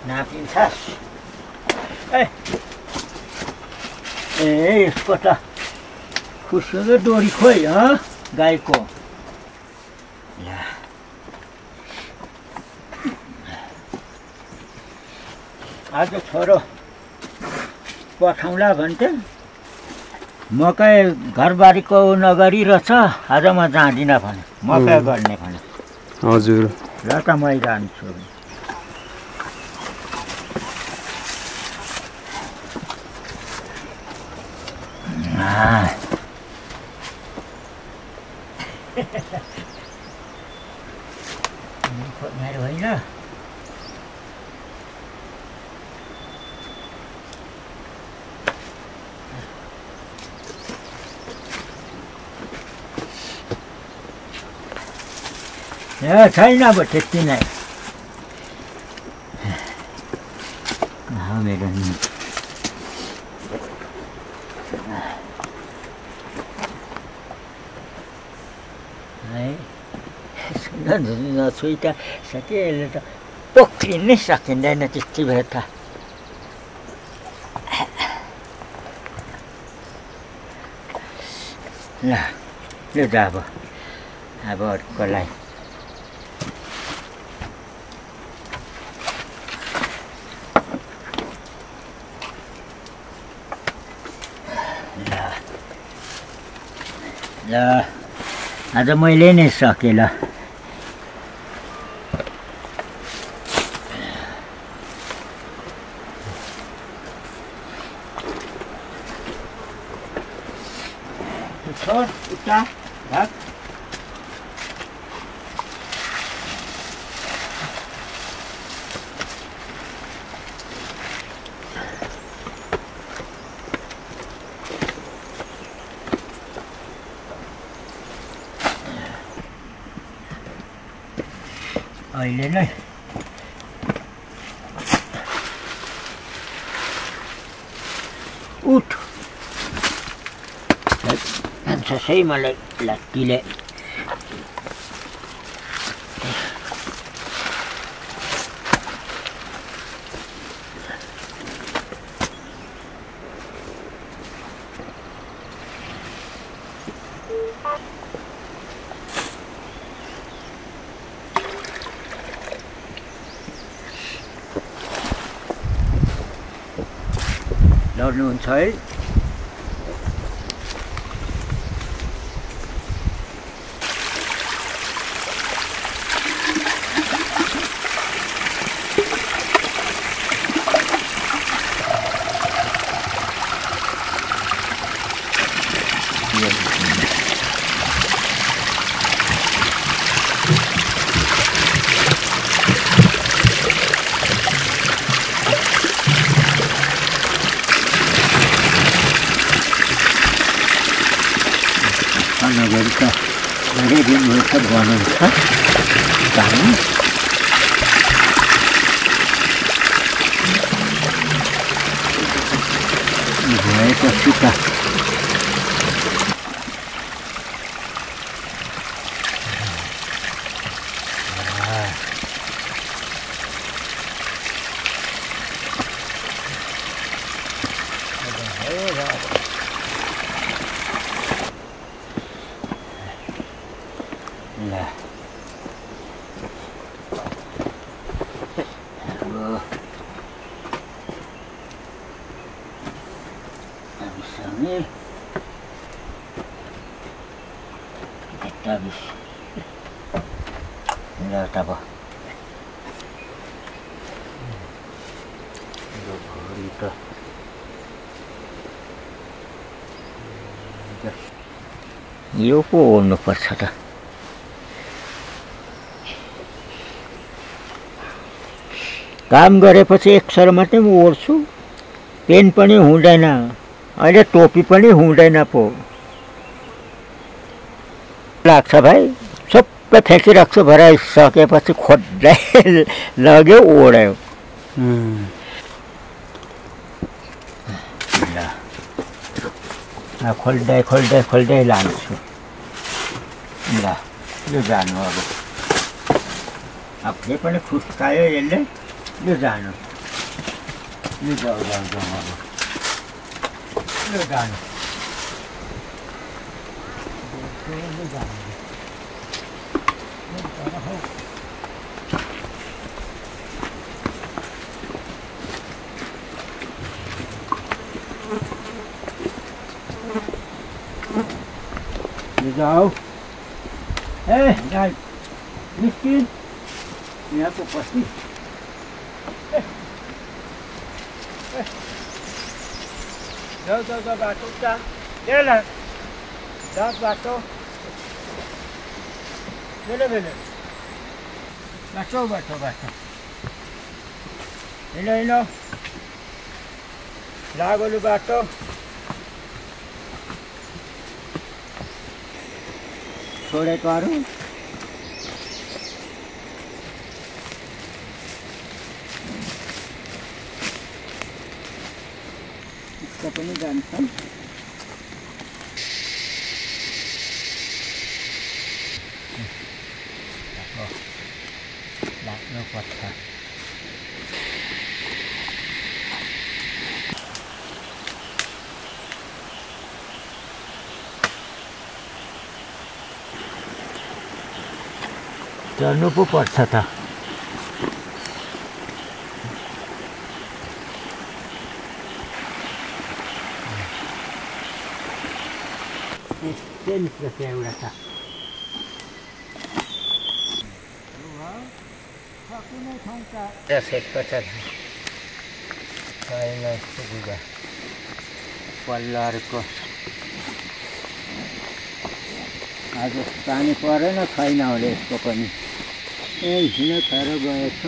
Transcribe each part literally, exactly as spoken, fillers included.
नापिन्छ ए ए यसको त खुसुरो डोरी खोइ ह गाईको आज छोरो पठाउँला भन्थे मकै घरबारीको नगरी रहेछ आज म जाँदिनँ भने मकै गर्ने भने हजुर ल त मै जान्छु मेरो होइन छैन अब त्यति नै मेरो नछुइ त साथीहरूले त पोख्रिनै सकिँदैन त्यति भए त ल यो त अब अब अर्कोलाई ल आज मैले नै सकेँ ल छोड उता भाग अहिले नै उठ सही मलाई लट्टीले लड्नुहुन्छ है नगरी त धेरै दिन भएछ बनाउँछ पानी भएपछि त यो पो ओर्नुपर्छ त काम गरेपछि एक सर मात्रै म ओर्छु पेन पनि हुँदैन अहिले टोपी पनि हुँदैन पो लाग्छ भाइ सबै फ्याँकिराख्छु भरे सकेपछि खोज्दै लग्यो ओढ्यो खोल्दै खोल्दै खोल्दै लान्छु ल यो जानु अब आफूले पनि खुस्कायो यसले यो जानु यो जाऊ जाऊ जाऊ अब यो जानु यो जानु यो जाऊ ए गाई निस्किन यहाँको पछि जाऊ जाऊ जाऊ बाटो उता ल्याला जाऊ बाटो बेले बेले बाटो बाटो बाटो हिँड हिँड लागोलु बाटो छोडेको अरू इसका पनि जान्छन् लाग्नु पर्छ चढ्नु पो पर्छ त निस्केछ एउटा छ कुनै ठाउँ सेटको छ छैन सुविधा पल्लोहरूको आज पानी परेन छैन होला यसको पनि ए हिँड खेर गएछ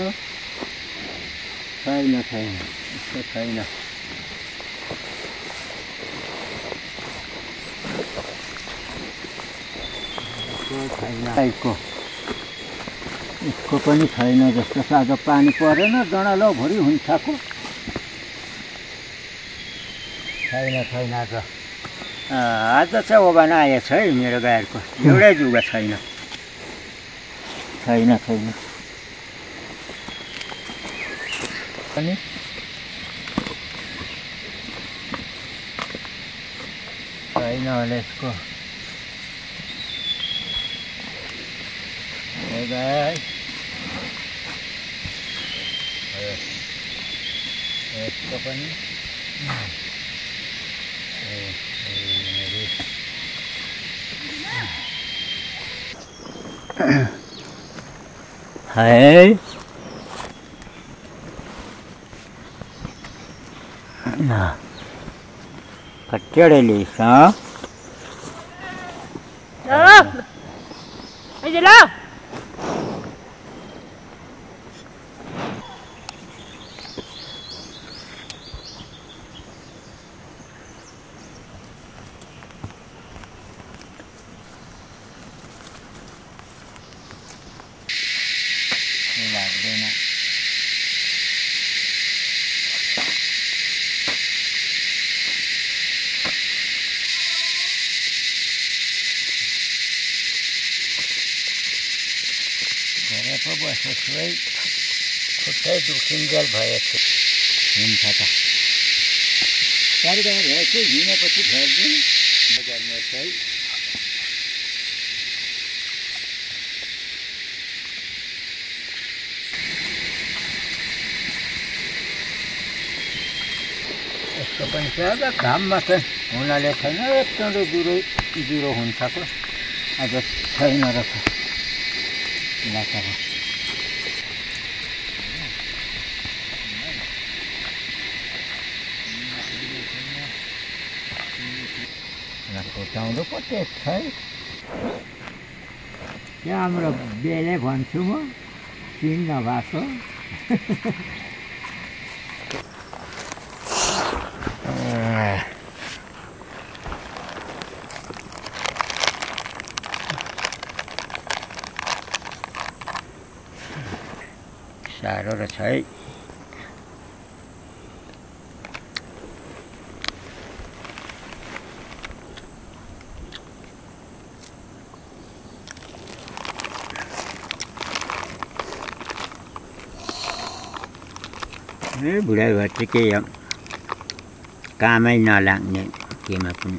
छैन छैन यस्तो छैन छैन यसको पनि छैन जस्तो छ आज पानी परेन जनालो भरि हुन्छको छैन छैन आज आज चाहिँ ओबान आएछ है मेरो गाईहरूको एउटै जुगा छैन छैन छैन पनि छैन होला यसको गाई यसको पनि है कच्चड़े लीसा लाग्दैन घरै पो बसेको है खुट्टै दुखिन्जेल भएछ हुन्छ त गाडी भएछ हिँडेपछि फेर्दिन गर्ने चाहिँ यसको पनि चाहिँ घाममा चाहिँ हुनाले छैन एकदम जिरो जिरो हुन्छ त आज छैन रहेछ खोटाउँदो पो त्यस छै त्यहाँ हाम्रो बेले भन्छु म चिन नभएको साह्रो रहेछ है ए बुढाइ भएपछि केही कामै नलाग्ने केमा पनि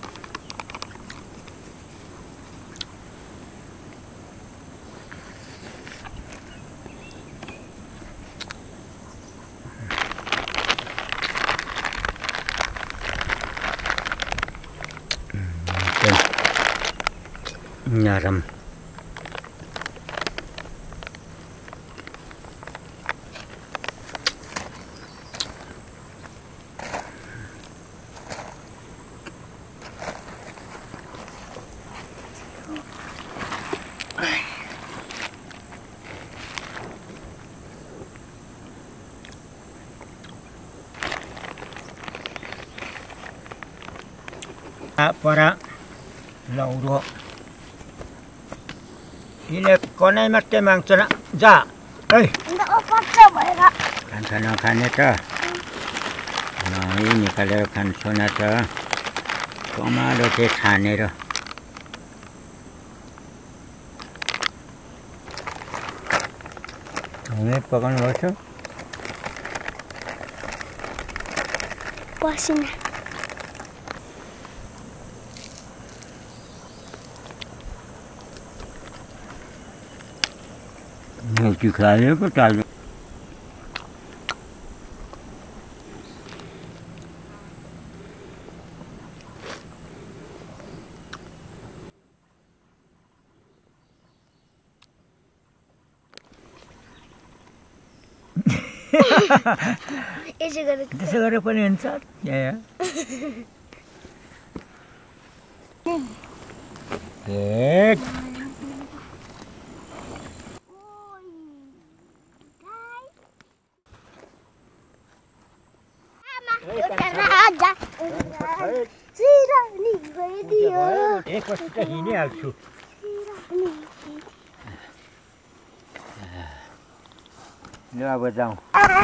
नरम पर लौरो यिनीले कनै मात्रै माग्छ न जा है खान्छ नखाने त नही निकालेर खान्छ न त कमालो चाहिँ छानेर हुने पकाउनुपर्छ पसिना मिर्ची खायो पो ताजा त्यसो गरेर पनि हुन्छ ए एकपछि त हिँडिहाल्छु ल अब जाउँ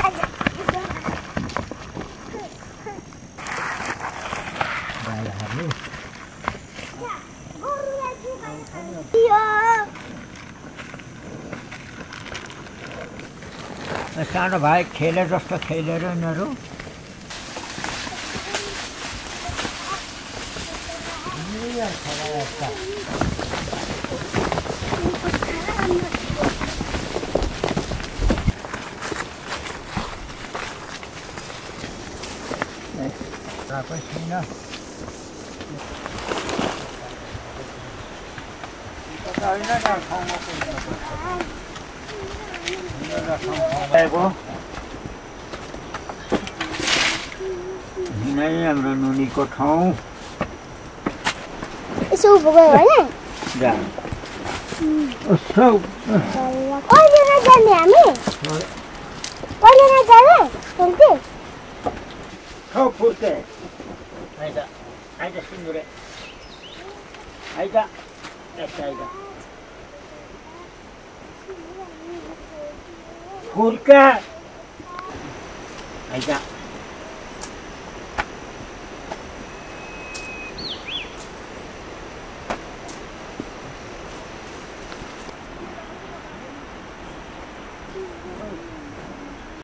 सानो भाइ खेले जस्तो खेलेर यिनीहरू नै हाम्रो नुनीको ठाउँ यसो उभो गयो होइन जा उसो कहिले नजाने हामी कहिले नजाने फुल्थे खौ फुल्थे आइदा आइदा सिन्दुरे आइदा यता आइदा फुल्का आइदा